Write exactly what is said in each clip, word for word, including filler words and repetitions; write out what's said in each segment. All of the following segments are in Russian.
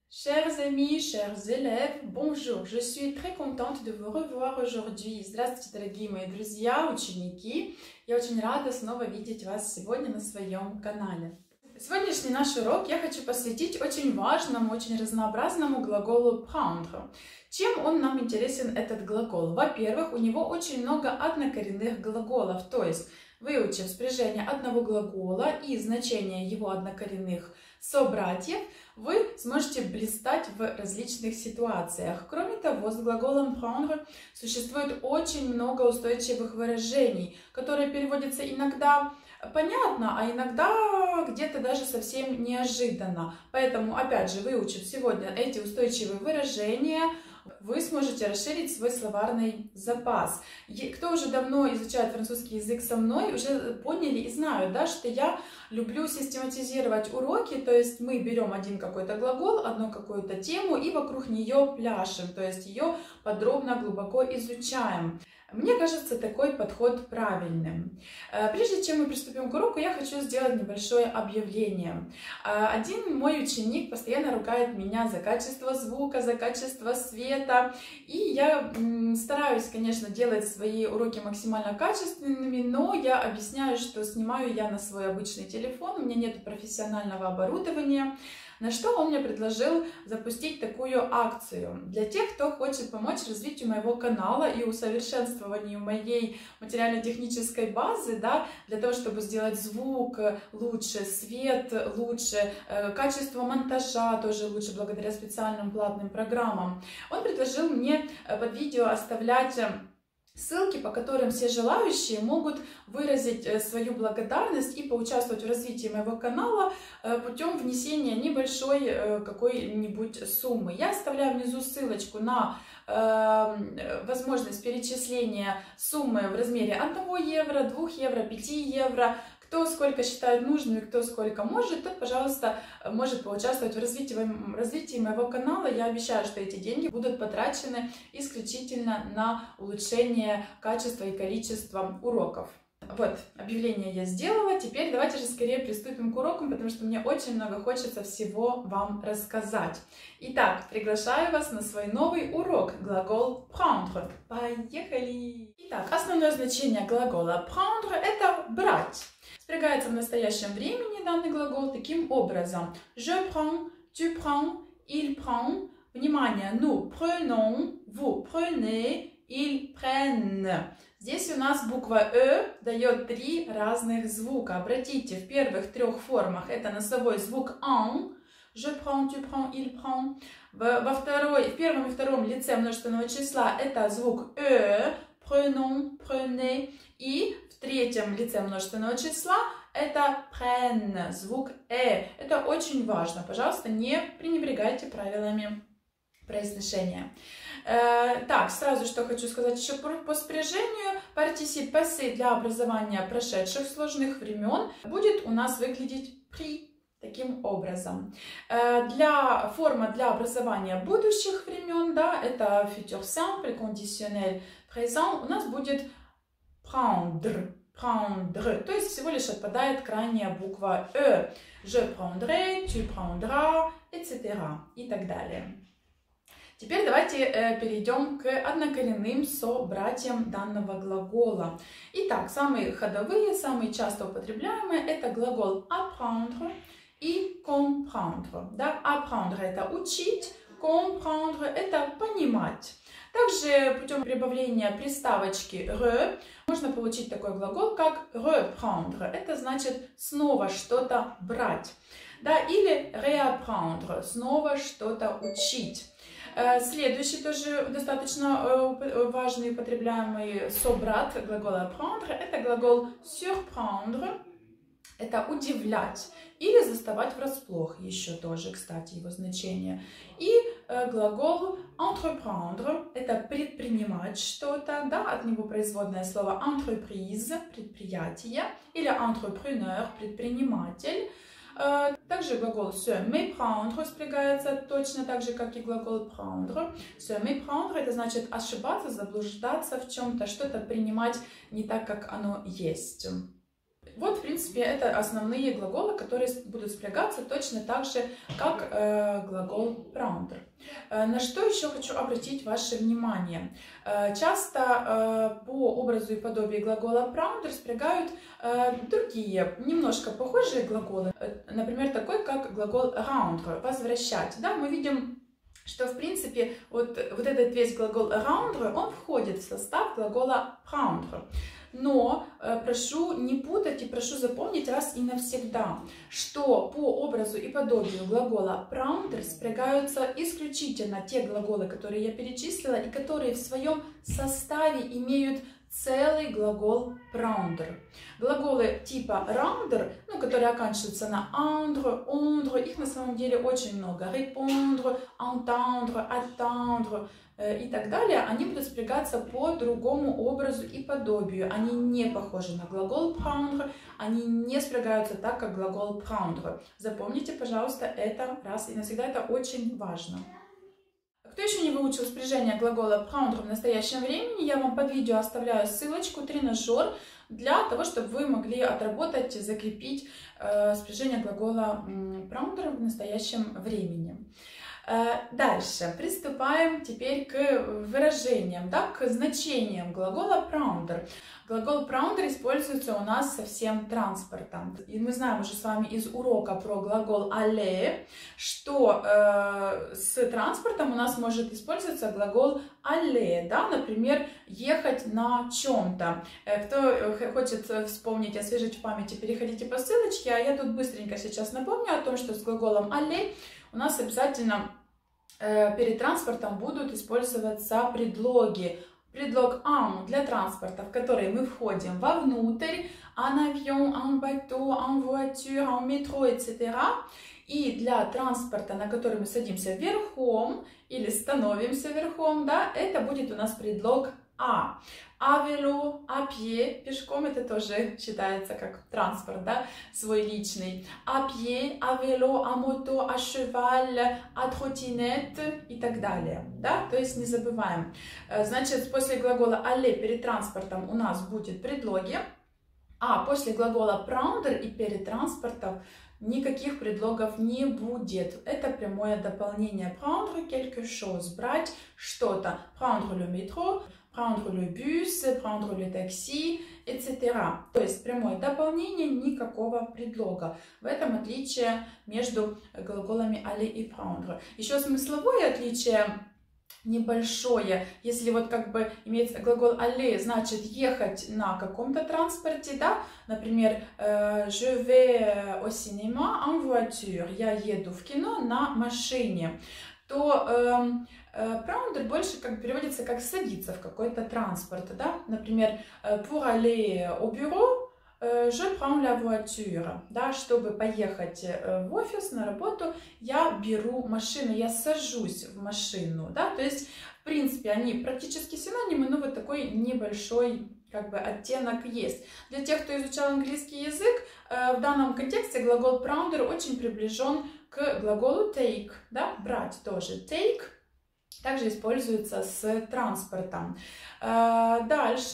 Chers amis, chers élèves, bonjour! Je suis très contente de vous revoir aujourd'hui. Здравствуйте, дорогие мои друзья, ученики! Я очень рада снова видеть вас сегодня на своем канале. Сегодняшний наш урок я хочу посвятить очень важному, очень разнообразному глаголу prendre. Чем он нам интересен, этот глагол? Во-первых, у него очень много однокоренных глаголов, то есть выучив спряжение одного глагола и значение его однокоренных собратьев, вы сможете блистать в различных ситуациях. Кроме того, с глаголом prendre существует очень много устойчивых выражений, которые переводятся иногда понятно, а иногда где-то даже совсем неожиданно. Поэтому, опять же, выучив сегодня эти устойчивые выражения, вы сможете расширить свой словарный запас. Кто уже давно изучает французский язык со мной, уже поняли и знают, да, что я люблю систематизировать уроки, то есть мы берем один какой-то глагол, одну какую-то тему и вокруг нее пляшем, то есть ее подробно, глубоко изучаем. Мне кажется такой подход правильным. Прежде чем мы приступим к уроку, я хочу сделать небольшое объявление. Один мой ученик постоянно ругает меня за качество звука, за качество света. И я стараюсь, конечно, делать свои уроки максимально качественными, но я объясняю, что снимаю я на свой обычный телефон, у меня нет профессионального оборудования. На что он мне предложил запустить такую акцию для тех, кто хочет помочь развитию моего канала и усовершенствованию моей материально-технической базы, да, для того, чтобы сделать звук лучше, свет лучше, качество монтажа тоже лучше благодаря специальным платным программам. Он предложил мне под видео оставлять ссылки, по которым все желающие могут выразить свою благодарность и поучаствовать в развитии моего канала путем внесения небольшой какой-нибудь суммы. Я оставляю внизу ссылочку на э, возможность перечисления суммы в размере одного евро, двух евро, пяти евро. Кто сколько считает нужным и кто сколько может, тот, пожалуйста, может поучаствовать в развитии, в развитии моего канала. Я обещаю, что эти деньги будут потрачены исключительно на улучшение качества и количества уроков. Вот, объявление я сделала. Теперь давайте же скорее приступим к урокам, потому что мне очень много хочется всего вам рассказать. Итак, приглашаю вас на свой новый урок, глагол prendre. Поехали! Итак, основное значение глагола prendre – это брать. Спрягается в настоящем времени данный глагол таким образом. Je prends, tu prends, il prend. Внимание, nous prenons, vous prenez, ils prennent. Здесь у нас буква «э» дает три разных звука. Обратите, в первых трех формах это носовой звук «en». Je prends, tu prends, il prend. Во второй, в первом и втором лице множественного числа это звук «э». Prenons, prenez. И в третьем лице множественного числа это prennent, звук «э». Это очень важно. Пожалуйста, не пренебрегайте правилами произношения. Э, так, сразу что хочу сказать еще по, по спряжению. Participe passé для образования прошедших сложных времен будет у нас выглядеть при. Таким образом. Э, для, форма для образования будущих времен, да, это futur simple, conditionnel présent, у нас будет prendre. Prendre, то есть всего лишь отпадает крайняя буква «э». Je prendrai, tu prendras, et cetera. И так далее. Теперь давайте э, перейдем к однокоренным собратьям данного глагола. Итак, самые ходовые, самые часто употребляемые это глагол apprendre и comprendre. Да? Apprendre это учить, comprendre это понимать. Также путем прибавления приставочки re можно получить такой глагол, как reprendre. Это значит снова что-то брать. Да? Или réapprendre, снова что-то учить. Следующий тоже достаточно важный употребляемый собрат глагола apprendre это глагол surprendre. Это удивлять или заставать врасплох, еще тоже, кстати, его значение. И э, глагол entreprendre – это предпринимать что-то, да, от него производное слово entreprise – предприятие, или entrepreneur – предприниматель. Э, также глагол se méprendre спрягается точно так же, как и глагол prendre. Se méprendre – это значит ошибаться, заблуждаться в чем-то, что-то принимать не так, как оно есть. Вот, в принципе, это основные глаголы, которые будут спрягаться точно так же, как э, глагол prendre. Э, на что еще хочу обратить ваше внимание. Э, часто э, по образу и подобию глагола prendre спрягают э, другие, немножко похожие глаголы. Э, например, такой, как глагол rendre, возвращать. Да, мы видим, что, в принципе, вот, вот этот весь глагол rendre, он входит в состав глагола prendre. Но э, прошу не путать и прошу запомнить раз и навсегда, что по образу и подобию глагола prendre спрягаются исключительно те глаголы, которые я перечислила, и которые в своем составе имеют целый глагол prendre. Глаголы типа rendre, ну, которые оканчиваются на andre, ondre, их на самом деле очень много. Répondre, entendre, attendre и так далее, они будут спрягаться по другому образу и подобию. Они не похожи на глагол prendre, они не спрягаются так, как глагол prendre. Запомните, пожалуйста, это раз и навсегда, это очень важно. Кто еще не выучил спряжение глагола prendre в настоящем времени, я вам под видео оставляю ссылочку, тренажер, для того, чтобы вы могли отработать, закрепить э, спряжение глагола prendre в настоящем времени. Дальше приступаем теперь к выражениям, да, к значениям глагола prendre. Глагол prendre используется у нас со всем транспортом. И мы знаем уже с вами из урока про глагол aller, что э, с транспортом у нас может использоваться глагол aller, да, например, ехать на чем-то. Кто хочет вспомнить, освежить в памяти, переходите по ссылочке, а я тут быстренько сейчас напомню о том, что с глаголом aller у нас обязательно э, перед транспортом будут использоваться предлоги. Предлог en для транспорта, в который мы входим вовнутрь, en avion, en bateau, en voiture, en métro, et cetera. И для транспорта, на который мы садимся верхом или становимся верхом, да, это будет у нас предлог а. А vélo, à pied, пешком это тоже считается как транспорт, да, свой личный. À pied, à vélo, à moto, à cheval, à trottinette и так далее, да, то есть не забываем. Значит, после глагола aller перед транспортом у нас будет предлоги, а после глагола prendre и перед транспортом никаких предлогов не будет. Это прямое дополнение. Prendre quelque chose, брать что-то. Prendre le métro, prendre le bus, prendre le taxi, et cetera. То есть прямое дополнение, никакого предлога. В этом отличие между глаголами aller и prendre. Еще смысловое отличие небольшое. Если вот как бы имеется глагол aller, значит ехать на каком-то транспорте, да, например, je vais au cinéma en voiture, я еду в кино на машине, то э, э, prendre больше как переводится как садиться в какой-то транспорт, да, например, pour aller au bureau, je prends la voiture, да, чтобы поехать в офис, на работу, я беру машину, я сажусь в машину, да, то есть, в принципе, они практически синонимы, но вот такой небольшой, как бы, оттенок есть. Для тех, кто изучал английский язык, в данном контексте глагол prendre очень приближен к глаголу take, да, брать тоже. Take также используется с транспортом. Дальше.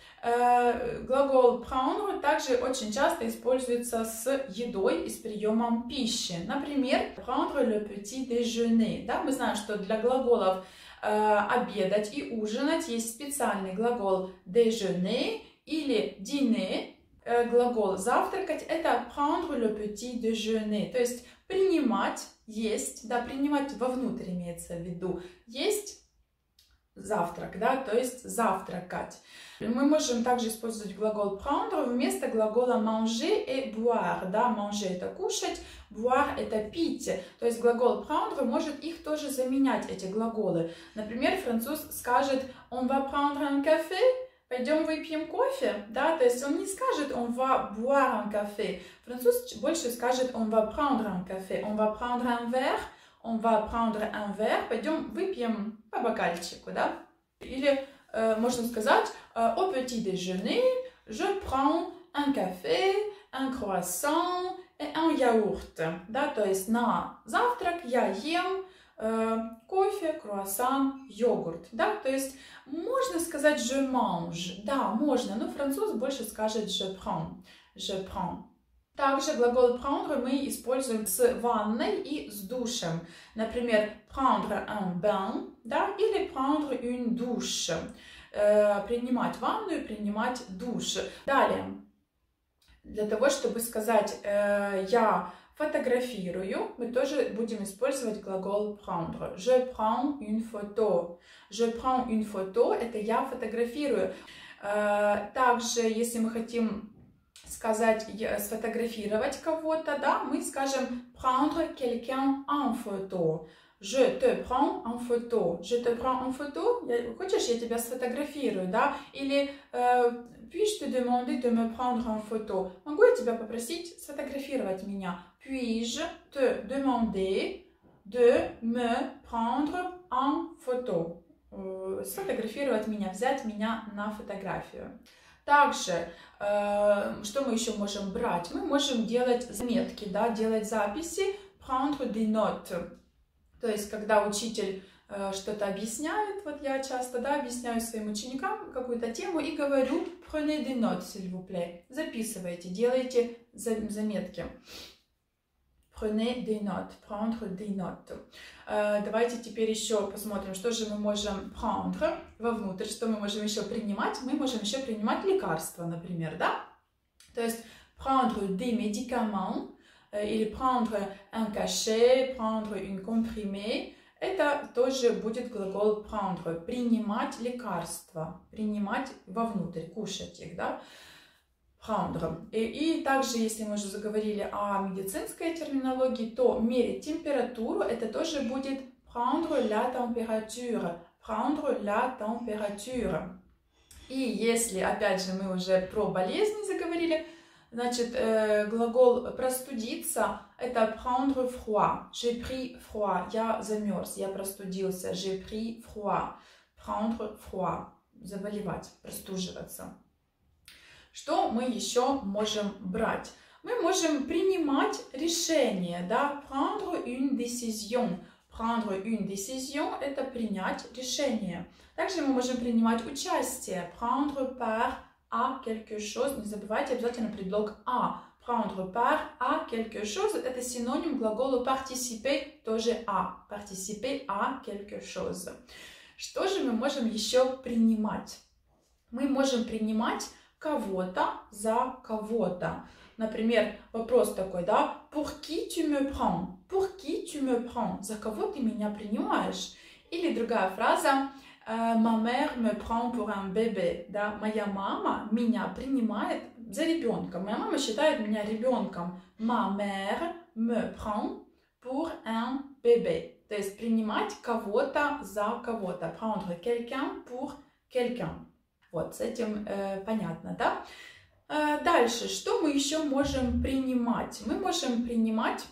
Глагол prendre также очень часто используется с едой и с приемом пищи. Например, prendre le petit déjeuner. Да, мы знаем, что для глаголов э, обедать и ужинать есть специальный глагол déjeuner или dîner. Э, глагол завтракать — это prendre le petit déjeuner. То есть принимать, есть, да, принимать вовнутрь имеется в виду, есть завтрак, да, то есть завтракать. Мы можем также использовать глагол prendre вместо глагола manger et boire, да, manger — это кушать, boire — это пить, то есть глагол prendre может их тоже заменять, эти глаголы. Например, француз скажет on va prendre un café, пойдем выпьем кофе, да, то есть он не скажет on va boire un café, француз больше скажет on va prendre un café, on va prendre un verre, on va prendre un verre, пойдем выпьем по бокальчику, да? Или э, можно сказать э, au petit déjeuner, je prends un café, un croissant et un yaourt, да? То есть на завтрак я ем э, кофе, круассан, йогурт, да, то есть можно сказать je mange, да, можно, но француз больше скажет je prends, je prends. Также глагол prendre мы используем с ванной и с душем. Например, prendre un bain, да, или prendre une douche. Э, принимать ванную, принимать душ. Далее, для того, чтобы сказать э, я фотографирую, мы тоже будем использовать глагол prendre. Je prends une photo. Je prends une photo, это я фотографирую. Э, также, если мы хотим сказать сфотографировать кого-то, да, мы скажем prendre quelqu'un en photo. Je te prends en photo. Je te prends en photo. Хочешь, я тебя сфотографирую, да? Или э, puis-je te demander de me prendre en photo? Могу я тебя попросить сфотографировать меня? Puis-je te demander de me prendre en photo? Э, сфотографировать меня, взять меня на фотографию. Также, э, что мы еще можем брать? Мы можем делать заметки, да, делать записи, prendre des notes. То есть, когда учитель э, что-то объясняет, вот я часто, да, объясняю своим ученикам какую-то тему и говорю prenez des notes, s'il vous plaît. Записывайте, делайте заметки. Prenez des notes, prendre des notes. Э, давайте теперь еще посмотрим, что же мы можем prendre вовнутрь, что мы можем еще принимать. Мы можем еще принимать лекарства, например, да? То есть prendre des médicaments э, или prendre un cachet, prendre une comprimée. Это тоже будет глагол prendre, принимать лекарства, принимать вовнутрь, кушать их, да? Prendre. И, и также, если мы уже заговорили о медицинской терминологии, то мерить температуру, это тоже будет prendre la température. Prendre la température. И если, опять же, мы уже про болезни заговорили, значит, э, глагол простудиться, это prendre froid. J'ai pris froid. Я замерз, я простудился. J'ai pris froid. Prendre froid. Заболевать, простуживаться. Что мы еще можем брать? Мы можем принимать решение, да, prendre une décision. Prendre une décision – это принять решение. Также мы можем принимать участие, prendre part à quelque chose. Не забывайте обязательно предлог à. Prendre part à quelque chose – это синоним глаголу participer, тоже à. Participer à quelque chose. Что же мы можем еще принимать? Мы можем принимать кого-то за кого-то. Например, вопрос такой, да? Pour qui tu me prends? Pour qui tu me prends? За кого ты меня принимаешь? Или другая фраза Ma mère me prend pour un bébé. Да? Моя мама меня принимает за ребенком. Моя мама считает меня ребенком. Ma mère me prend pour un bébé. То есть принимать кого-то за кого-то. Prendre quelqu'un pour quelqu'un. Вот, с этим э, понятно, да? Э, дальше, что мы еще можем принимать? Мы можем принимать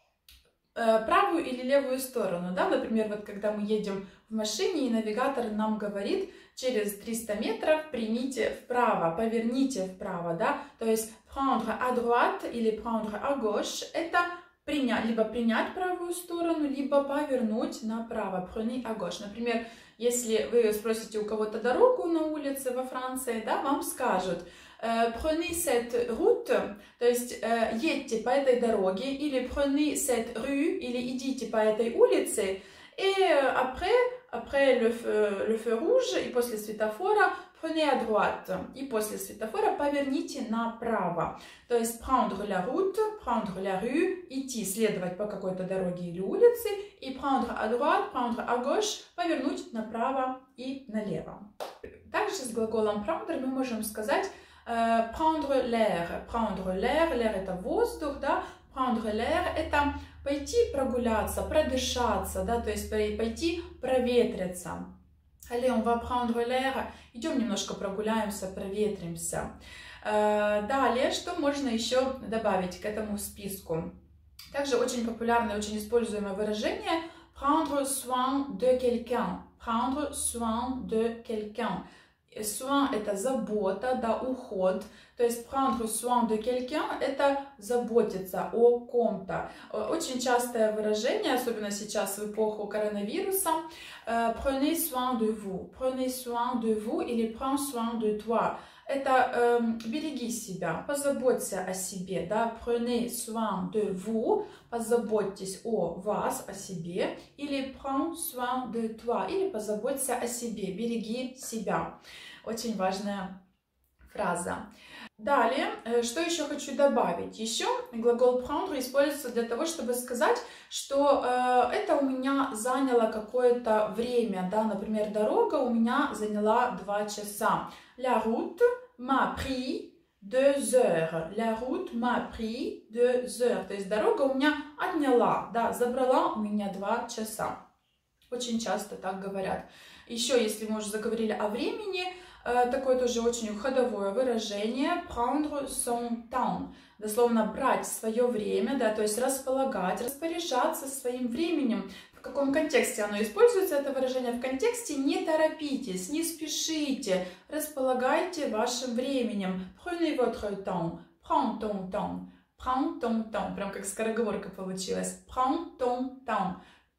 э, правую или левую сторону, да? Например, вот когда мы едем в машине, и навигатор нам говорит, через триста метров примите вправо, поверните вправо, да? То есть prendre à droite или prendre à gauche – это принять, либо принять правую сторону, либо повернуть направо, prenez à gauche. Например, если вы спросите у кого-то дорогу на улице во Франции, да, вам скажут prenez cette route, то есть едьте по этой дороге, или prenez cette rue, или идите по этой улице, и après, après le feu, le feu rouge, и после светофора prenez à droite, и после светофора поверните направо. То есть prendre la route, prendre la rue, идти, следовать по какой-то дороге или улице, и prendre à droite, prendre à gauche, повернуть направо и налево. Также с глаголом prendre мы можем сказать э, prendre l'air. Prendre l'air, l'air это воздух, да, prendre l'air это пойти прогуляться, продышаться, да, то есть пойти проветриться. Allez, on va prendre l'air. Идем немножко прогуляемся, проветримся. Далее, что можно еще добавить к этому списку? Также очень популярное, очень используемое выражение prendre soin de quelqu'un. Prendre soin de quelqu'un. soin это забота, да, уход. То есть prendre soin de quelqu'un это заботиться о ком-то. Очень частое выражение, особенно сейчас в эпоху коронавируса, prenez soin de vous, prenez soin de vous или prends soin de toi. Это э, береги себя, позаботься о себе, да, prenez soin de vous, позаботьтесь о вас, о себе, или prends soin de toi, или позаботься о себе, береги себя. Очень важная фраза. Далее, что еще хочу добавить? Еще глагол prendre используется для того, чтобы сказать, что э, это у меня заняло какое-то время, да, например, дорога у меня заняла два часа. La route m'a pris deux heures. La route m'a pris deux heures. То есть дорога у меня отняла, да, забрала у меня два часа. Очень часто так говорят. Еще, если мы уже заговорили о времени, такое тоже очень ходовое выражение prendre son temps. Дословно брать свое время, да, то есть располагать, распоряжаться своим временем. В каком контексте оно используется, это выражение? В контексте не торопитесь, не спешите, располагайте вашим временем. Prenez votre temps, prends ton temps, prends ton temps. Прям как скороговорка получилась. Prends ton temps.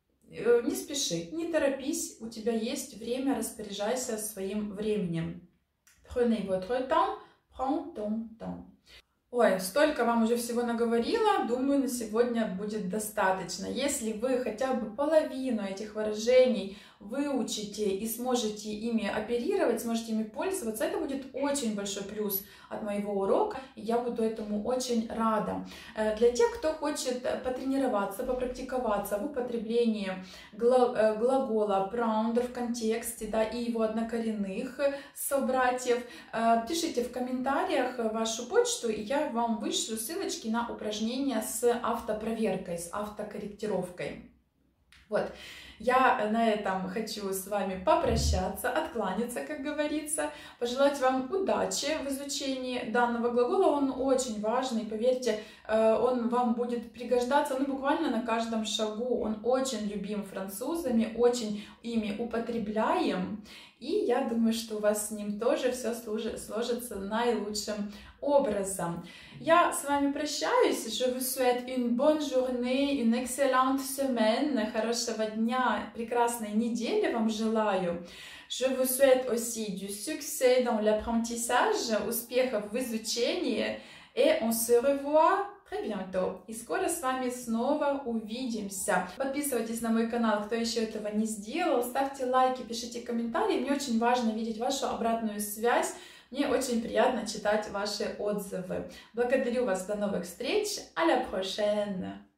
Не спеши, не торопись, у тебя есть время, распоряжайся своим временем. Prenez votre temps, prends ton temps. Ой, столько вам уже всего наговорила, думаю, на сегодня будет достаточно. Если вы хотя бы половину этих выражений выучите и сможете ими оперировать, сможете ими пользоваться, это будет очень большой плюс от моего урока, и я буду этому очень рада. Для тех, кто хочет потренироваться, попрактиковаться в употреблении глагола prendre в контексте, да, и его однокоренных собратьев, пишите в комментариях вашу почту, и я вам вышлю ссылочки на упражнения с автопроверкой, с автокорректировкой. Вот. Я на этом хочу с вами попрощаться, откланяться, как говорится, пожелать вам удачи в изучении данного глагола. Он очень важный, поверьте, он вам будет пригождаться, ну, буквально на каждом шагу. Он очень любим французами, очень ими употребляем. И я думаю, что у вас с ним тоже все сложится наилучшим образом. Я с вами прощаюсь. Je vous souhaite une bonne journée, une excellente semaine. Хорошего дня, прекрасной недели вам желаю. Je vous souhaite aussi du succès dans l'apprentissage, успехов в изучении. Et on se revoit très bientôt. И скоро с вами снова увидимся. Подписывайтесь на мой канал, кто еще этого не сделал. Ставьте лайки, пишите комментарии. Мне очень важно видеть вашу обратную связь. Мне очень приятно читать ваши отзывы. Благодарю вас. До новых встреч. À la prochaine.